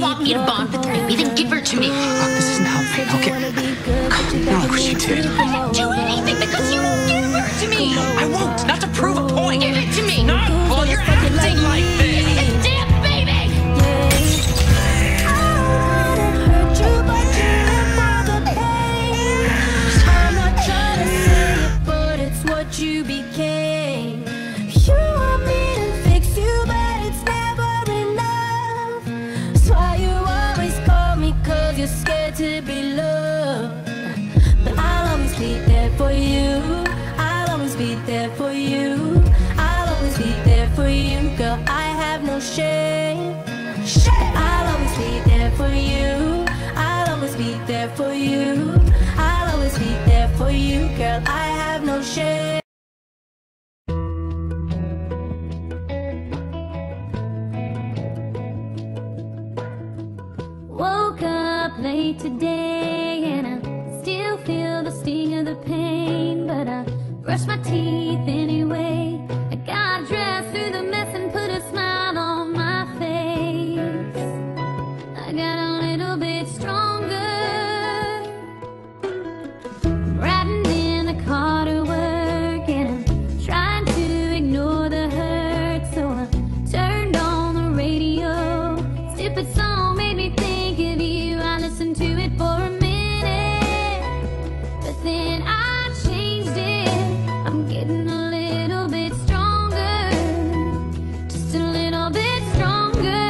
want me to bond with the baby, then give her to me. Look, this isn't helping, okay? Now look what she did. I didn't do anything because you won't give her to me. I won't, not to prove a point. Give it to me. No, well, you're acting like this. This damn baby. You became. You want me to fix you, but it's never enough. That's why you always call me, 'cause you're scared to be loved. But I'll always be there for you. I'll always be there for you. I'll always be there for you, girl. I have no shame. I'll always be there for you. I'll always be there for you. I'll always be there for you, girl. I have no shame. Woke up late today and I still feel the sting of the pain, but I brushed my teeth anyway. I got dressed through the mess and put a smile on my face. I got a little bit stronger. I'm riding in the car to work and I'm trying to ignore the hurt, so I turned on the radio. Stupid song made me think of you. I listened to it for a minute, but then I changed it. I'm getting a little bit stronger, just a little bit stronger.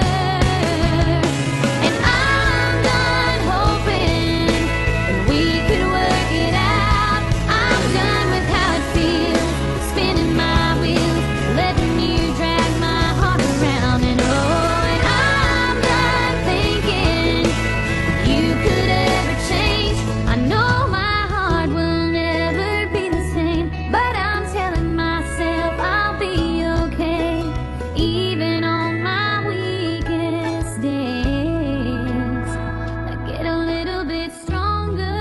And I'm done hoping we could work it out. I'm done with how it feels, spinning my wheels, letting you drag my heart around. And oh, and I'm done thinking you could ever change. I know my heart will never be the same, but I'm telling myself I'll be okay, even on my weakest days. I get a little bit stronger.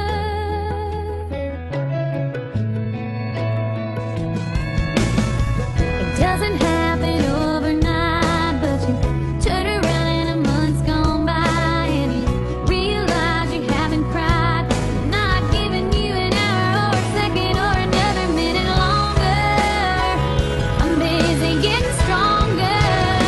It doesn't happen overnight, but you turn around and a month's gone by and you realize you haven't cried. I'm not giving you an hour or a second or another minute longer. I'm busy getting stronger.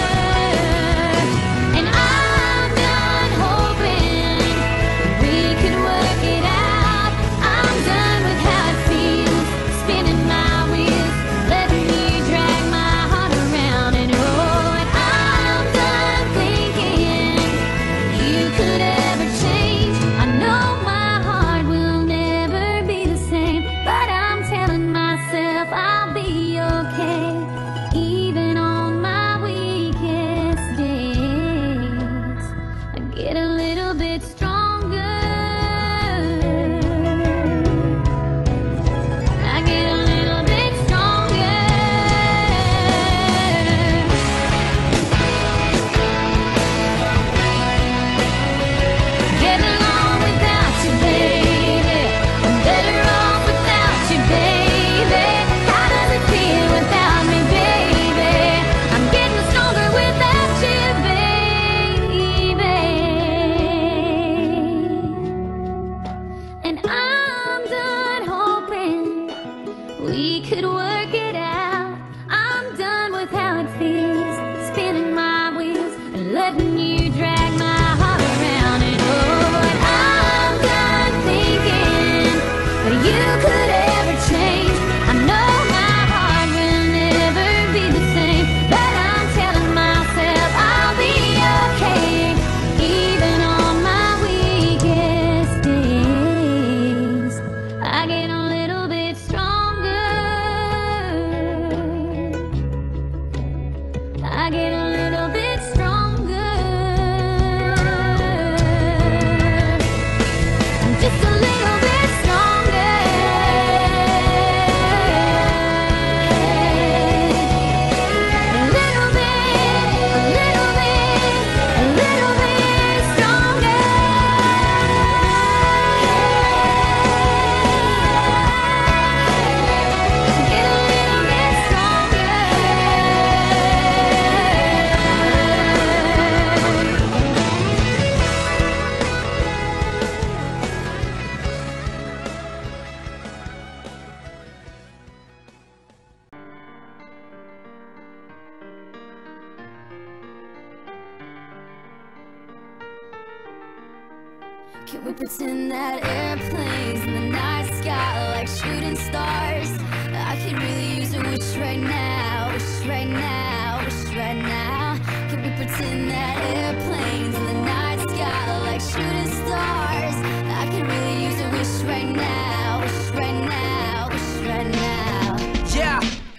And I'm done hoping we could work it out. I'm done with how it feels, spinning my wheels, letting you drag my heart around. And oh, and I'm done thinking you could ever change. I know my heart will never be the same, but I'm telling myself I'll be okay, even on my weakest days. I get a little bit stronger. I get a little bit stronger. Getting along without you, baby. I'm better off without you, baby. How does it feel without me, baby? I'm getting stronger without you, baby. And I'm done hoping we could work it out. I'm done with how it feels, spinning my wheels and letting you drag my heart around. And oh, and I'm done thinking that you could ever change. I know my heart will never be the same, but I'm telling myself I'll be okay, even on my weakest days. I get a little bit stronger. I get a little bit stronger. Just a little bit stronger. A little bit, a little bit, a little bit stronger. Get a little bit stronger. Can we pretend that airplanes in the night sky like shooting stars? I could really use a wish right now, wish right now, wish right now. Can we pretend that airplanes in the night sky like shooting stars? I could really use a wish right now, wish right now, wish right now. Yeah,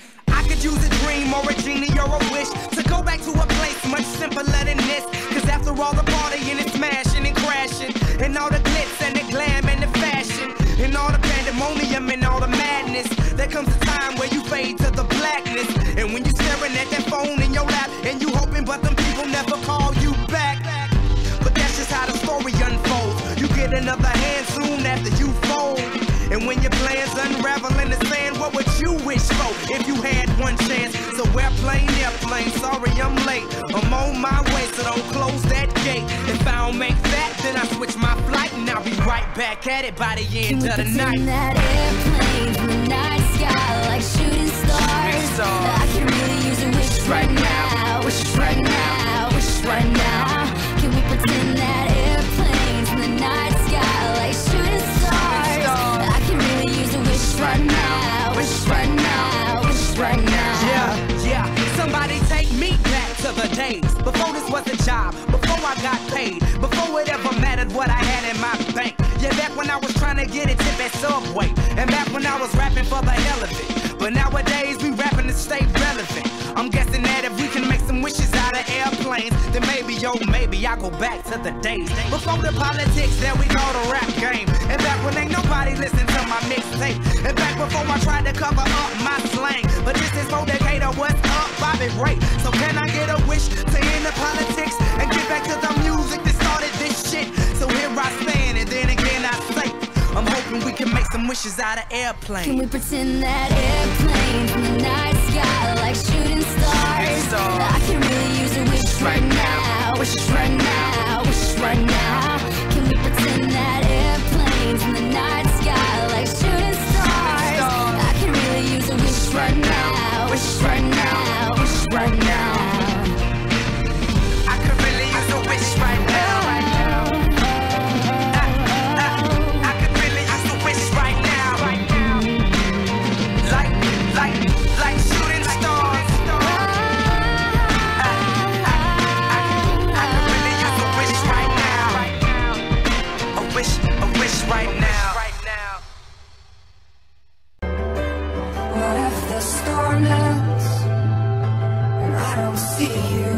I could use a dream or a genie or a wish to go back to a place much simpler than this. Cause after all the partying and smashing and crashing, and all the glitz and the glam and the fashion, and all the pandemonium and all the madness, there comes a time where you fade to the blackness. And when you're staring at that phone in your lap, and you hoping but them people never call you back. But that's just how the story unfolds. You get another hand soon after you fold. And when your plans unravel in the sand, what would you wish for if you had one chance? So airplane, sorry I'm late. I'm on my way, so don't close that gate. If I don't make that, then I switch my flight, and I'll be right back at it by the end of the night. Can we pretend that airplanes in the night sky like shooting stars? I can really use a wish right now, wish right now, wish right now. Can we pretend that airplanes in the night sky like shooting stars? I can really use a wish right now, wish right now, wish right now. Yeah, somebody take me back to the days before this was a job, before I got paid, before it ever mattered what I had in my bank. Yeah, back when I was trying to get a tip at Subway, and back when I was rapping for the hell of it. But nowadays we rapping to stay relevant. I'm guessing that if we can make some wishes out of airplanes, then maybe, oh maybe I go back to the days before the politics that we call the rap game. And back when ain't nobody listened to my mixtape. And back before I tried to cover up my slang. But this is for Decatur, what's up, Bobby Ray? So can I get a wish to end the politics and get back to the music that started this shit? So here I stand, and then again I say, I'm hoping we can make some wishes out of airplanes. Can we pretend that airplanes in the night sky like shooting stars? I can really use a wish right now, wish right now, wish right now. Can we pretend that airplanes in the night sky like shooting stars? I can really use a wish right now, wish right now, wish right now. I could really use a wish right now. Right now. What if the storm ends and I don't see you?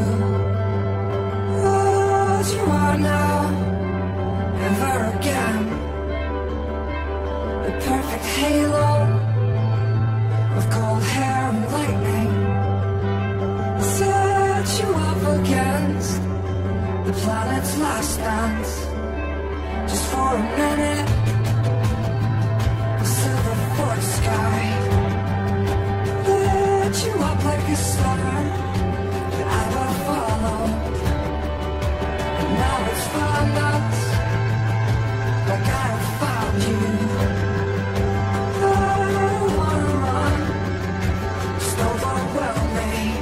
What you are now, never again. The perfect halo of cold hair and lightning set you up against the planet's last dance. Just for a minute, the silver forest sky lit you up like a star that I will follow. And now it's found us, like I have found you. I don't wanna run, just overwhelm me.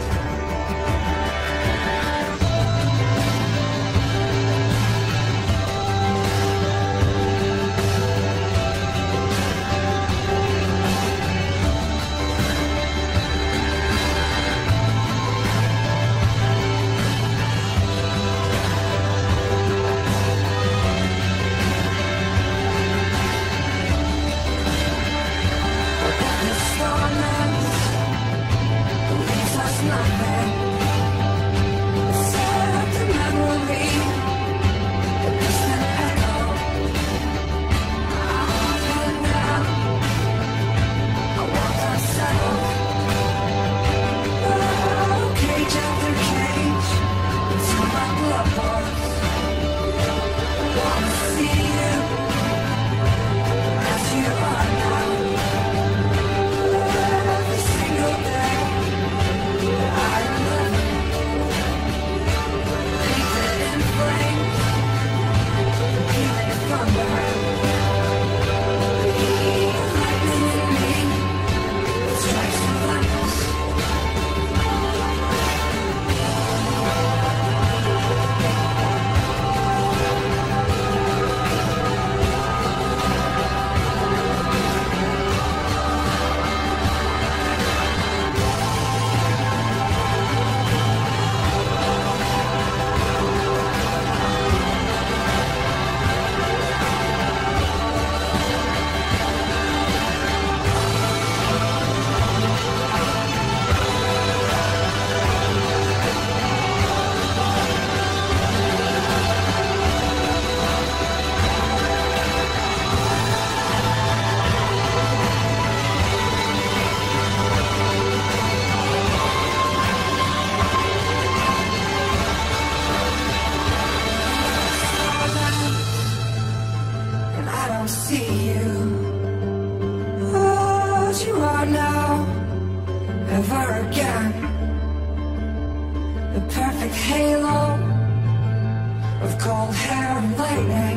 gold hair and lightning,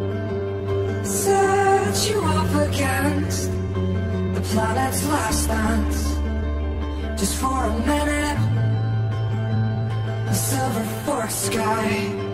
set you up against the planet's last dance. Just for a minute, a silver forest sky.